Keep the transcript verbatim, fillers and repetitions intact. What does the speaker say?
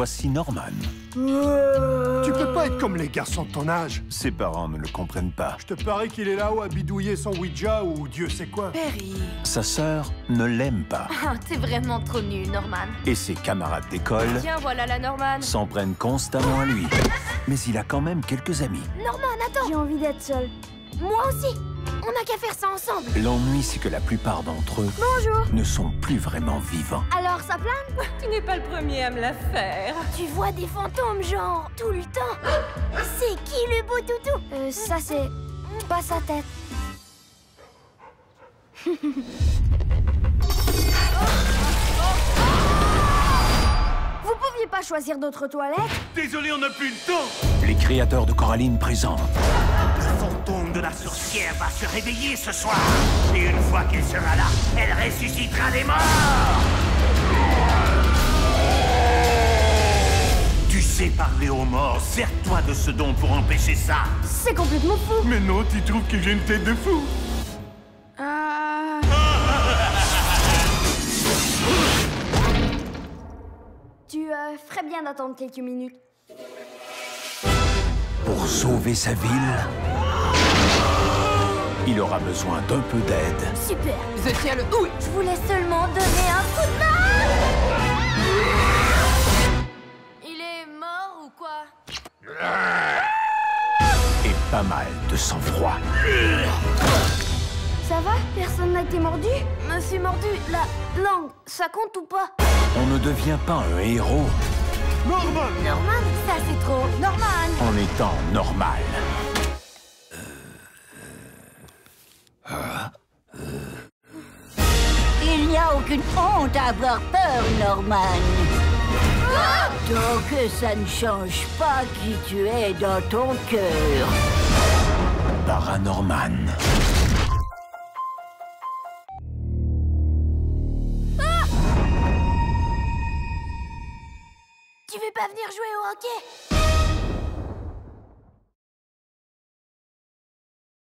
Voici Norman. Euh... Tu peux pas être comme les garçons de ton âge. Ses parents ne le comprennent pas. Je te parie qu'il est là-haut à bidouiller son Ouija ou Dieu sait quoi. Perry. Sa sœur ne l'aime pas. Ah, t'es vraiment trop nul, Norman. Et ses camarades d'école Tiens, voilà la Norman. s'en prennent constamment à lui. Mais il a quand même quelques amis. Norman, attends. J'ai envie d'être seule. Moi aussi. On n'a qu'à faire ça ensemble. L'ennui, c'est que la plupart d'entre eux Bonjour. ne sont plus vraiment vivants. Alors, ça plane? Tu n'es pas le premier à me la faire. Tu vois des fantômes, genre, tout le temps. C'est qui le beau toutou? Euh, ça c'est... pas sa tête. Vous pouviez pas choisir d'autres toilettes? Désolé, on n'a plus le temps. Les créateurs de Coraline présentent Le fantôme de la sorcière va se réveiller ce soir. Et une fois qu'elle sera là, elle ressuscitera les morts. Tu sais parler aux morts. Sers-toi de ce don pour empêcher ça. C'est complètement fou. Mais non, tu trouves que j'ai une tête de fou? Euh... Tu euh, ferais bien d'attendre quelques minutes. pour sauver sa ville. Il aura besoin d'un peu d'aide. Super. Je tiens le... Oui. Je voulais seulement donner un coup de main. Il est mort ou quoi? Et pas mal de sang-froid. Ça va? Personne n'a été mordu? Me suis mordu. La langue, ça compte ou pas? On ne devient pas un héros Norman! Norman, ça c'est trop. Norman. en étant normal. Il n'y a aucune honte à avoir peur, Norman. Tant que ça ne change pas qui tu es dans ton cœur. Paranorman. Tu veux pas venir jouer au hockey?